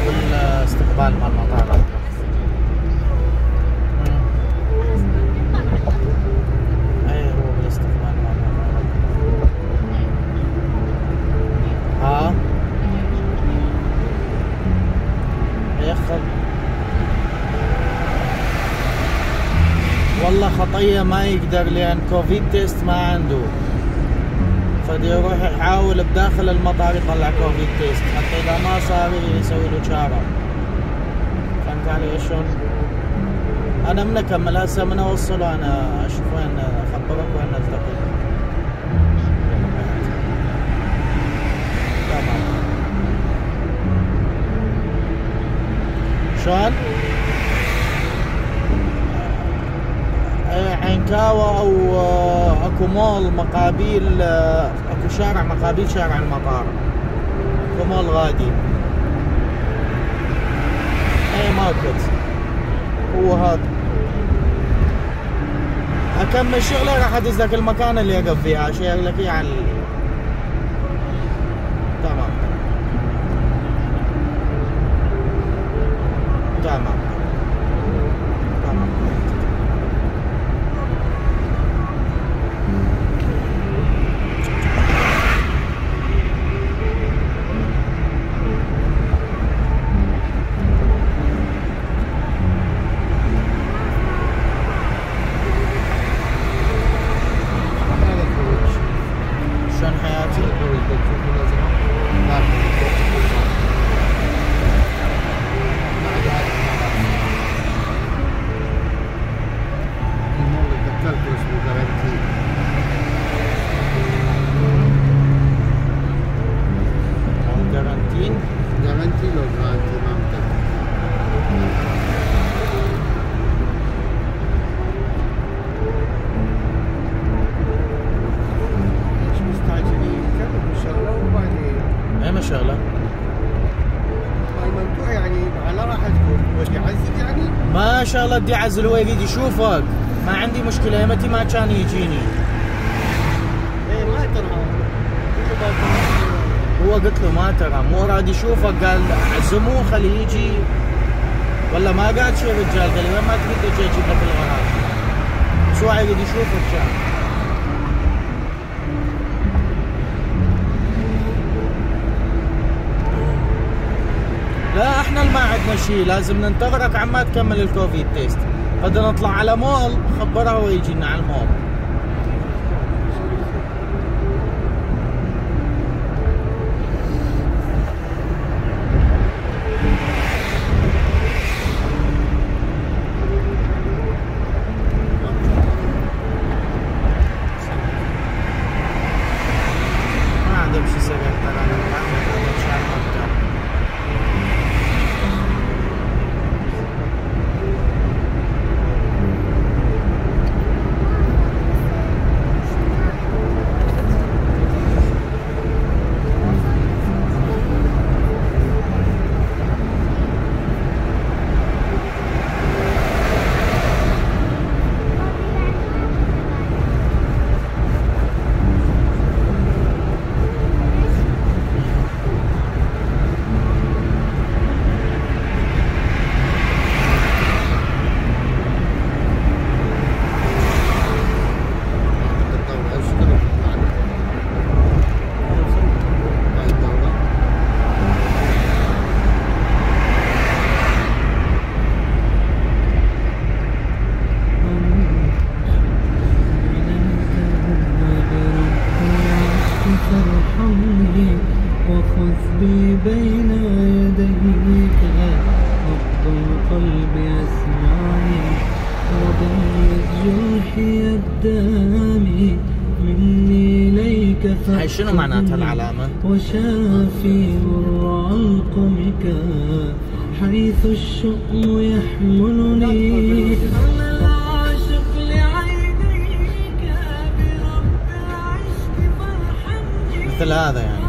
بالاستقبال مال المطار. اي هو بالاستقبال مال المطار. ها ياخذ والله خطية ما يقدر لأن كوفيد تيست ما عنده، فدي يروح يحاول بداخل المطار يطلع كوفيد تيست حتى إذا ما صار يسوي له شارة. فهمت علي شلون؟ أنا من أكمل هسه من أوصله أنا أشوف وين أخبرك وين نلتقي. تمام. شلون؟ عينكاوة او اكو مول مقابيل، اكو شارع مقابيل شارع المطار، اكو مول غادي. اي ماركت هو هذا. اكمل شغلي راح ادز لك المكان اللي اقف فيها، اشير لك اياه على تمام تمام. ما شاء الله بدي اعزل، هو يريد يشوفك، ما عندي مشكلة، متى ما كان يجيني. ايه ما ترى هو قلت له ما ترى، مو راد يشوفك، قال عزموه خليه يجي. والله ما قال شيء الرجال، قال لي وين ما تريد اجي اجيب لك الغراض. شو يريد يشوفك كان. لا احنا ما عندنا شيء، لازم ننتظرك عما تكمل الكوفيد تيست، بدنا نطلع على مول خبره هو يجينا على المول. ما عندهم شيء سبب ترى، ما عندهم شيء على المكتب. بين يديك نبض القلب يسمعني ودم جرحي الدامي مني إليك. هاي شنو معناتها العلامة؟ وشافي مر علقمك حيث الشؤم يحملني. العاشق لعينيك برب العشق فارحمني. مثل هذا يعني.